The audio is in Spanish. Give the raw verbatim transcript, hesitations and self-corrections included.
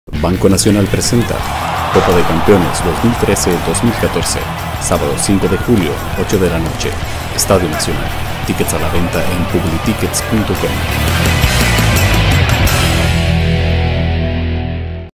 Banco Nacional presenta Copa de Campeones dos mil trece dos mil catorce, sábado cinco de julio, ocho de la noche, Estadio Nacional. Tickets a la venta en publitickets punto com.